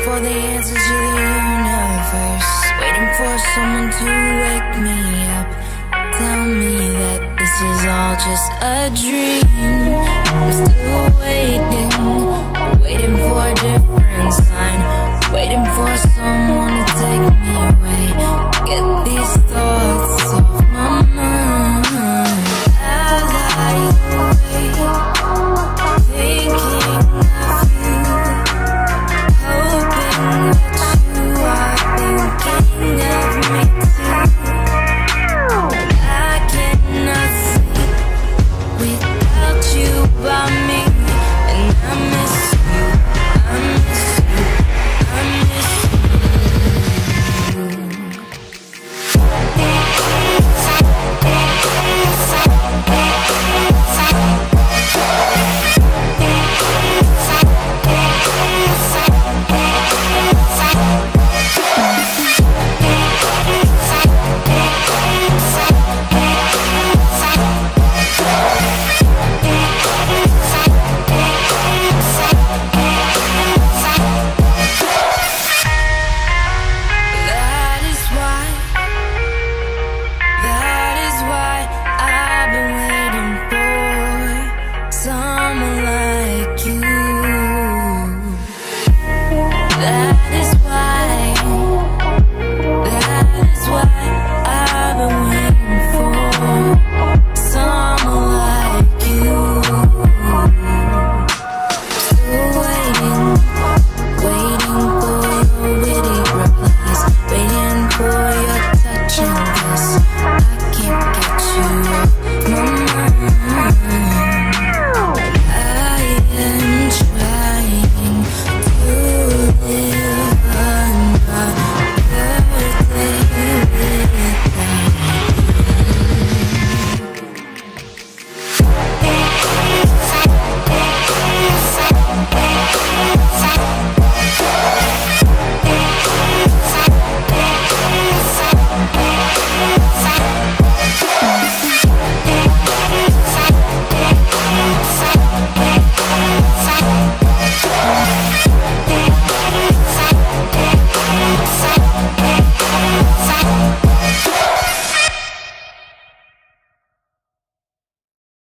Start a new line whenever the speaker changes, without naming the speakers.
for the answers to the universe, waiting for someone to wake me up, tell me that this is all just a dream. I'm still waiting for a different sign, waiting for someone to take me away, get these thoughts off my mind. As I wait, thinking of you, hoping that you are thinking of me too. I cannot sleep without you by me, and I miss you, I miss you, I miss someone like you. That